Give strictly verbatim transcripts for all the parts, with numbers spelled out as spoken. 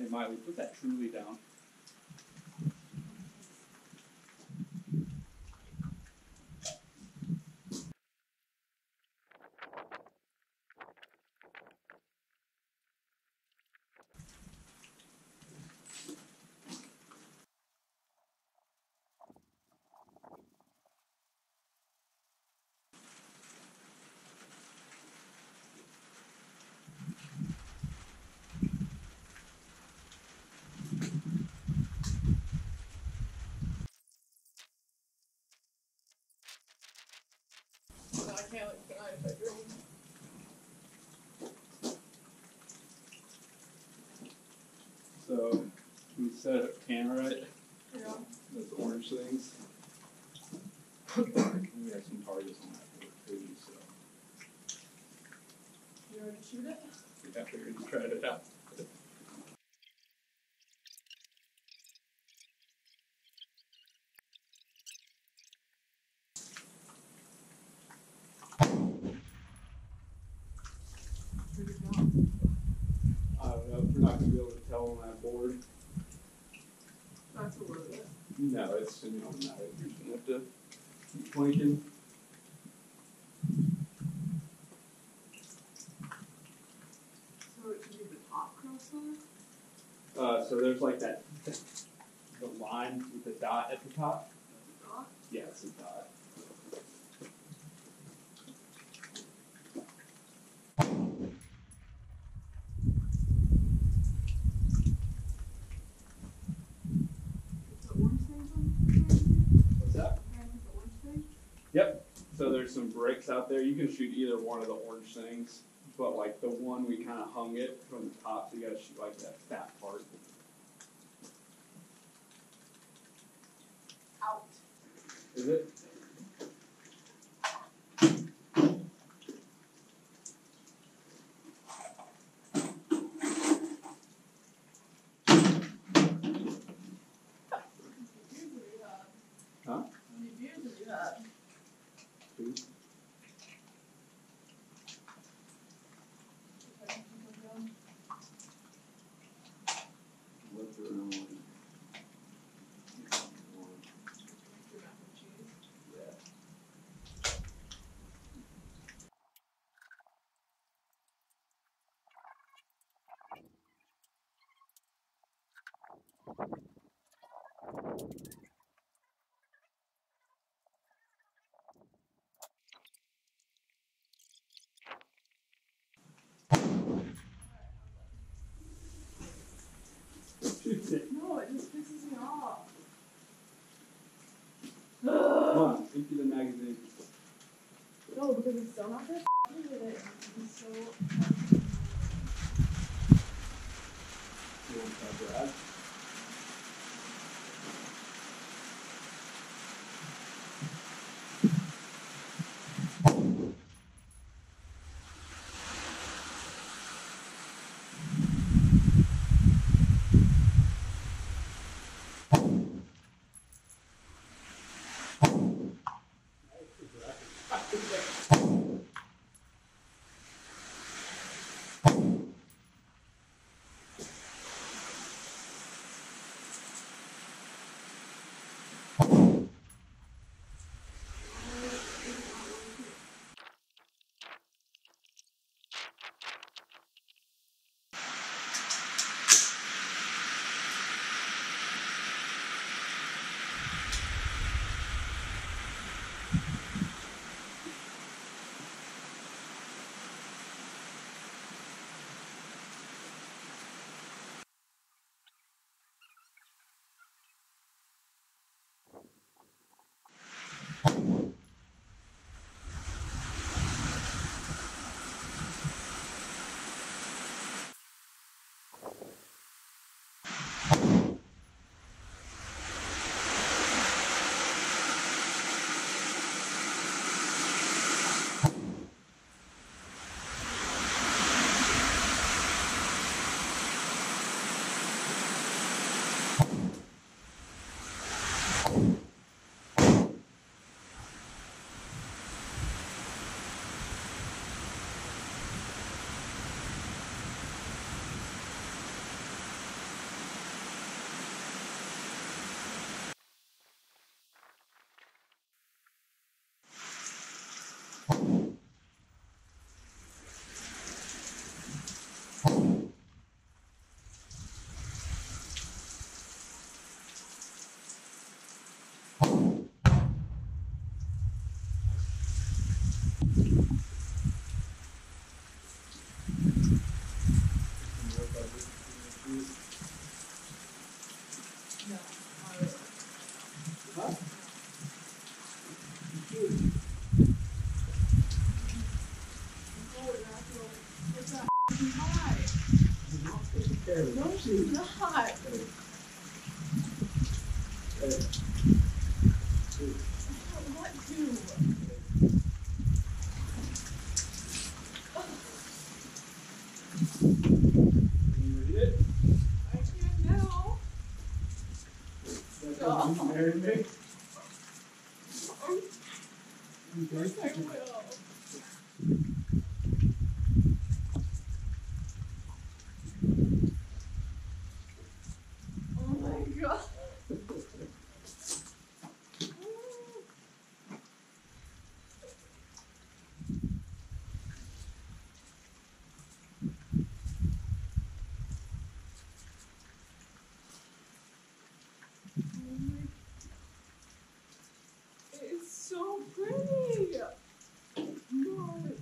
Hey, Miley, put that truly down. I can't like tonight if I drink. So we set up camera right? Yeah. Those orange things. We have some targets on that board too, so. You already shoot it? Yeah, I figured you tried it out. I don't know, we're not gonna be able to tell on that board. That's a little bit. No, it's, you know, not, you're just gonna have to keep blinking. So it should be the top crossbar? Uh, so there's like that, the line with the dot at the top. Dot? Yeah, it's a dot. The orange things on? What's that? The orange thing? Yep. So there's some bricks out there. You can shoot either one of the orange things, but like the one we kind of hung it from the top, so you gotta shoot like that fat part. Out. Is it? Huh? How many views have you had? Two. What's the one? Yeah. Shoot it. No, it just pisses me off. Come on, empty the magazine. No, because it's still not there. With it. It's so. You want to tell Brad? No. Alright. Huh? Oh, natural. It's not high. No, she's not. I don't want to. Can you read it? I can't now. Stop. You married me? Of course I will. Oh my god. It's so pretty. No.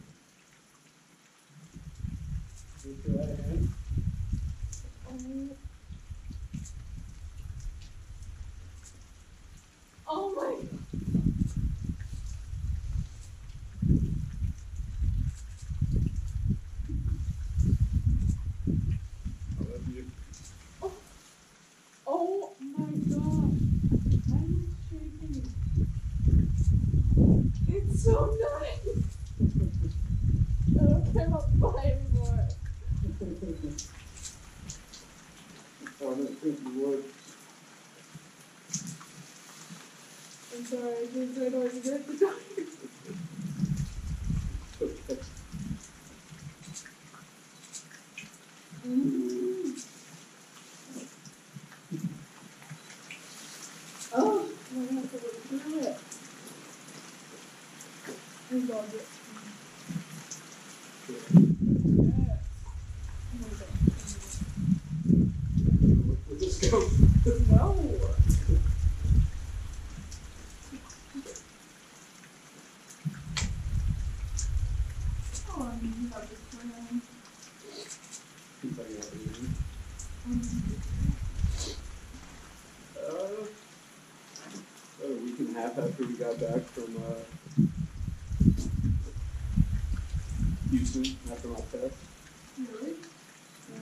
With your right hand. Oh. Oh my. I love you. Oh, oh my god. I'm shaking. It's so nice. I don't care about the buy anymore. Oh, I didn't think you would. I'm sorry, I didn't say no to get the dog. Okay. Mm. Oh, I have to look through it. I love it. Yes. Oh my god. With this go. No. Oh, I mean, you have this plan. Seems like you have to use it. Uh, about a week and a half after we got back from uh, Houston after my test. Really? Yeah.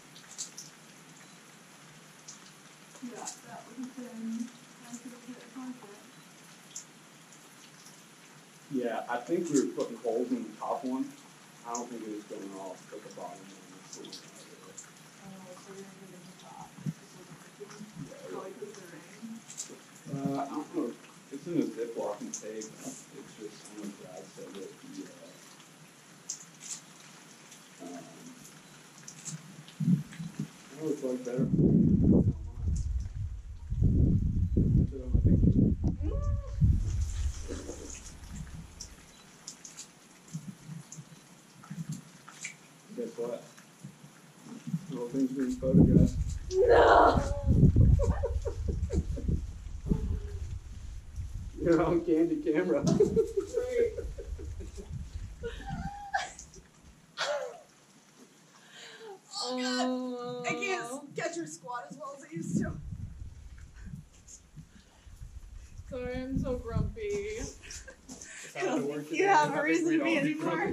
Yeah, that would have been after the conference. Yeah, I think we were putting holes in the top one. I don't think it was going off, but the bottom one was still going out there. Oh, so you're gonna get the top. Yeah, Probably because of the rain. Uh, I don't know. It's in a Ziploc and tape. It's just, I don't know if Brad said that the, uh, um, oh, it's like better. Put it on my picture. Guess what? The whole thing's being photographed. No! You're on candy camera. Great. Oh god! I can't catch her squat as well as I used to. Sorry, I'm so grumpy. I don't think you have a reason to be anymore.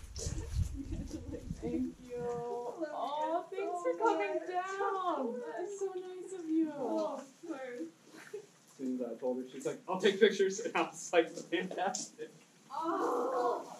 Thank you. Oh, thanks for coming down. That is so nice of you. Oh, sorry. As soon as I told her, she's like, I'll take pictures. And I was like, fantastic. Oh.